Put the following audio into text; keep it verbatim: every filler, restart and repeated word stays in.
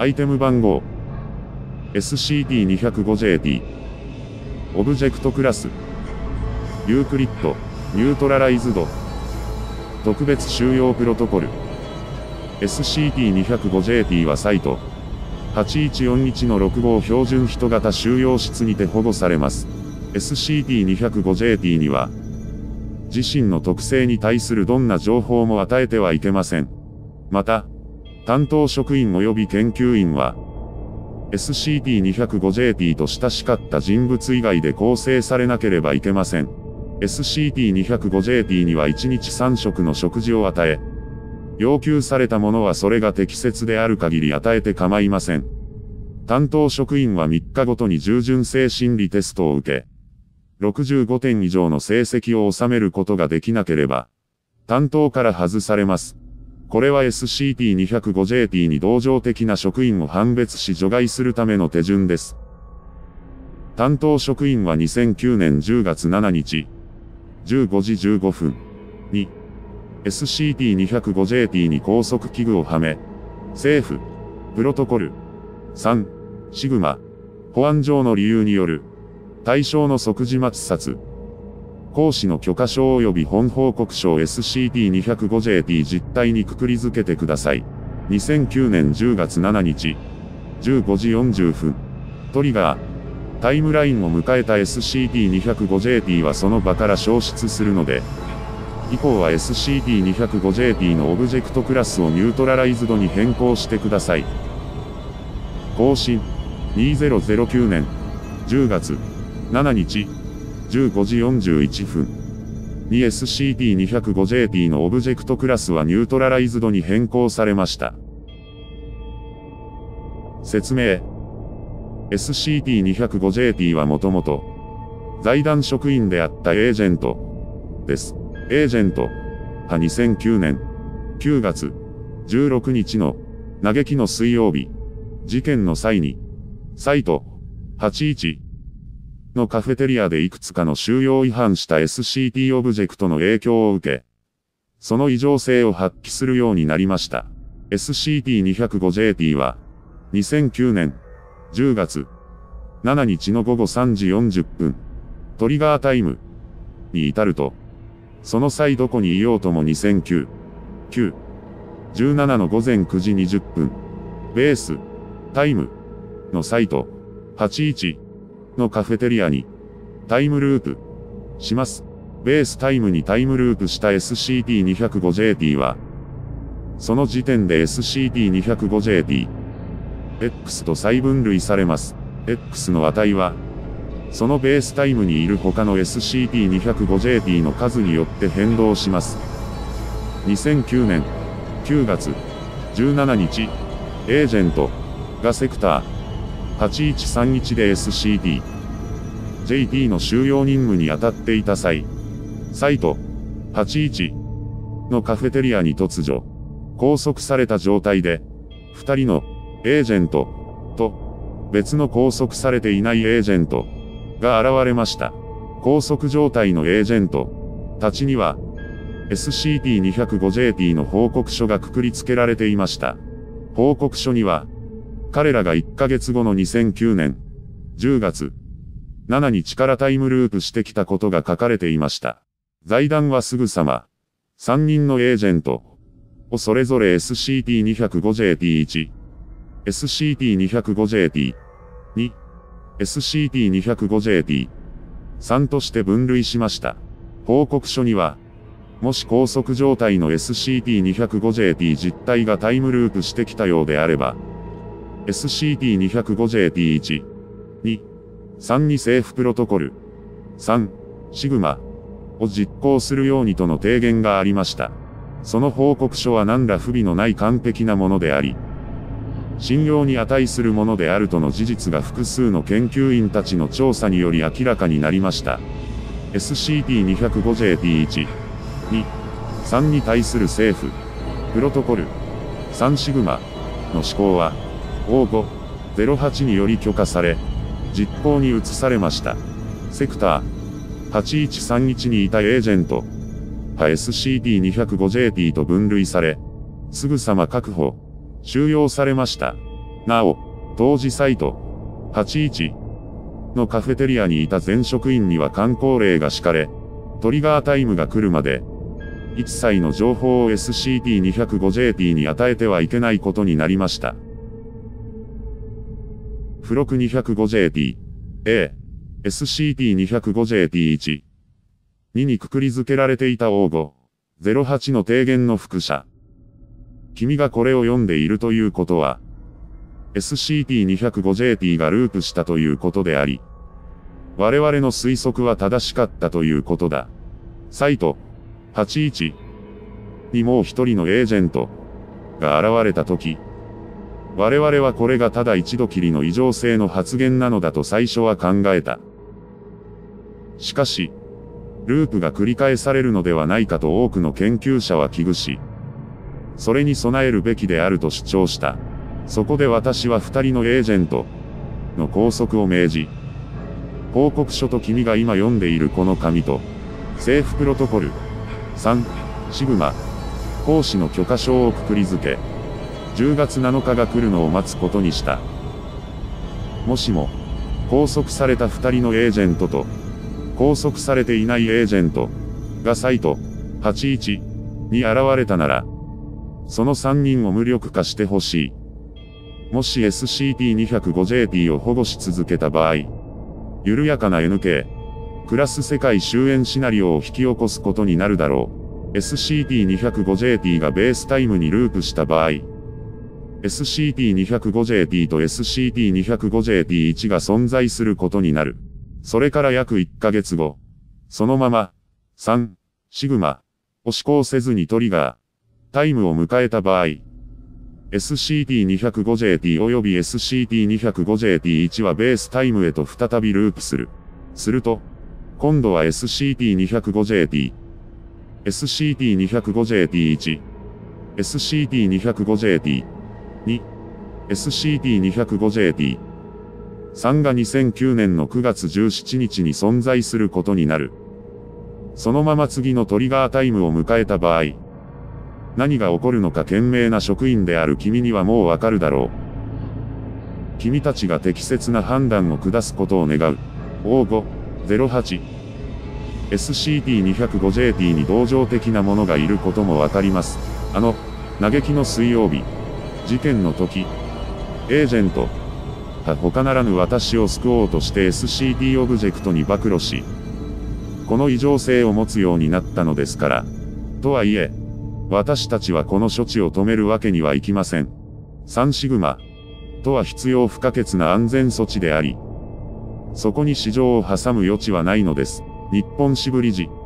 アイテム番号 エスシーティーにひゃくごジェーティー オブジェクトクラスユークリッドニュートラライズド特別収容プロトコル エスシーティーにひゃくごジェーティー はサイトはちいちよんいちのろく号標準人型収容室にて保護されます。エスシーティーにひゃくごジェーティー には自身の特性に対するどんな情報も与えてはいけません。また、担当職員及び研究員は エスシーティーにひゃくごジェーティー と親しかった人物以外で構成されなければいけません。エスシーティーにひゃくごジェーティー にはいちにちさん食の食事を与え、要求されたものはそれが適切である限り与えて構いません。担当職員はみっかごとに従順性心理テストを受け、ろくじゅうごてん以上の成績を収めることができなければ、担当から外されます。これは エスシーティーにひゃくごジェーティー に同情的な職員を判別し除外するための手順です。担当職員はにせんきゅうねんじゅうがつしちにち、じゅうごじじゅうごふんに エスシーティーにひゃくごジェーティー に拘束器具をはめ、政府、プロトコル、さん、シグマ、保安上の理由による、対象の即時抹殺、行使の許可証及び本報告書を エスシーティーにひゃくごジェーティー 実態にくくり付けてください。にせんきゅうねんじゅうがつしちにち、じゅうごじよんじゅうふん、トリガー、タイムラインを迎えた エスシーティーにひゃくごジェーティー はその場から消失するので、以降は エスシーティーにひゃくごジェーティー のオブジェクトクラスをニュートラライズドに変更してください。更新、にせんきゅうねんじゅうがつしちにち、じゅうごじよんじゅういちふんに エスシーティーにひゃくごジェーティー のオブジェクトクラスはニュートラライズドに変更されました。説明。エスシーティーにひゃくごジェーティー はもともと財団職員であったエージェントです。エージェントはにせんきゅうねんきゅうがつじゅうろくにちの嘆きの水曜日事件の際にサイトはちじゅういちのカフェテリアでいくつかの収容違反した エスシーティー オブジェクトの影響を受け、その異常性を発揮するようになりました。エスシーティーにひゃくごジェーティー はにせんきゅうねんじゅうがつしちにちのごごさんじよんじゅっぷん、トリガータイムに至ると、その際どこにいようともにせんきゅう、きゅう、じゅうななのごぜんくじにじゅっぷん、ベース、タイムのサイト、はちじゅういちのカフェテリアにタイムループします。ベースタイムにタイムループした エスシーティーにひゃくごジェーティー は、その時点で エスシーティーにひゃくごジェーティー、X と再分類されます。X の値は、そのベースタイムにいる他の エスシーティーにひゃくごジェーティー の数によって変動します。にせんきゅうねんきゅうがつじゅうしちにち、エージェントがセクターはちいちさんいちで エスシーティー、ジェーティー の収容任務に当たっていた際、サイトはちじゅういちのカフェテリアに突如、拘束された状態で、ふたりのエージェントと別の拘束されていないエージェントが現れました。拘束状態のエージェントたちには エスシーティーにひゃくごジェーティー の報告書がくくりつけられていました。報告書には、彼らがいっかげつごのにせんきゅうねんじゅうがつしちにちからタイムループしてきたことが書かれていました。財団はすぐさま、さんにんのエージェントをそれぞれ エスシーティーにひゃくごジェーティーいち、エスシーティーにひゃくごジェーティーに、エスシーティーにひゃくごジェーティーさんとして分類しました。報告書には、もし拘束状態の エスシーティーにひゃくごジェーティー 実体がタイムループしてきたようであれば、エスシーティーにひゃくごジェーティーいち、に、さんに政府プロトコル、さん、シグマを実行するようにとの提言がありました。その報告書は何ら不備のない完璧なものであり、信用に値するものであるとの事実が複数の研究員たちの調査により明らかになりました。エスシーティーにひゃくごジェーティーいち、に、さんに対する政府、プロトコル、さんシグマの施行は、オーごゼロはちにより許可され、実行に移されました。セクターはちいちさんいちにいたエージェントは エスシーティーにひゃくごジェーティー と分類され、すぐさま確保、収容されました。 なお、当時サイト、はちじゅういちのカフェテリアにいた全職員には箝口令が敷かれ、トリガータイムが来るまで、一切の情報を エスシーティーにひゃくごジェーティー に与えてはいけないことになりました。付録 にひゃくごジェーティー、A、エスシーティーにひゃくごジェーティーいち、ににくくり付けられていた応募、ゼロはちの提言の複写。君がこれを読んでいるということは、エスシーティーにひゃくごジェーティー がループしたということであり、我々の推測は正しかったということだ。サイト、はちじゅういちにもう一人のエージェントが現れたとき、我々はこれがただ一度きりの異常性の発言なのだと最初は考えた。しかし、ループが繰り返されるのではないかと多くの研究者は危惧し、それに備えるべきであると主張した。そこで私は二人のエージェントの拘束を命じ、報告書と君が今読んでいるこの紙と、政府プロトコル、さん、シグマ、行使の許可証をくくり付け、じゅうがつなのかが来るのを待つことにした。もしも、拘束された二人のエージェントと、拘束されていないエージェントがサイトはちじゅういちに現れたなら、そのさんにんを無力化してほしい。もし エスシーティーにひゃくごジェーティー を保護し続けた場合、緩やかな エヌケー、クラス世界終焉シナリオを引き起こすことになるだろう。エスシーティーにひゃくごジェーティー がベースタイムにループした場合、エスシーティーにひゃくごジェーティー と エスシーティーにひゃくごジェーティーいち が存在することになる。それから約いっかげつご、そのまま、さん、シグマ、を施行せずにトリガー、タイムを迎えた場合、エスシーティーにひゃくごジェーティー 及び エスシーティーにひゃくごジェーティーいち はベースタイムへと再びループする。すると、今度は エスシーティーにひゃくごジェーティー、エスシーティーにひゃくごジェーティーいち、エスシーティーにひゃくごジェーティーに、エスシーティーにひゃくごジェーティーさん がにせんきゅうねんのくがつじゅうしちにちに存在することになる。そのまま次のトリガータイムを迎えた場合、何が起こるのか賢明な職員である君にはもうわかるだろう。君たちが適切な判断を下すことを願う。応募、ゼロはち。エスシーティーにひゃくごジェーティー に同情的な者がいることもわかります。あの、嘆きの水曜日、事件の時、エージェント、は他ならぬ私を救おうとして エスシーティー オブジェクトに暴露し、この異常性を持つようになったのですから。とはいえ、私たちはこの処置を止めるわけにはいきません。さんシグマとは必要不可欠な安全措置であり、そこに市場を挟む余地はないのです。日本支部理事。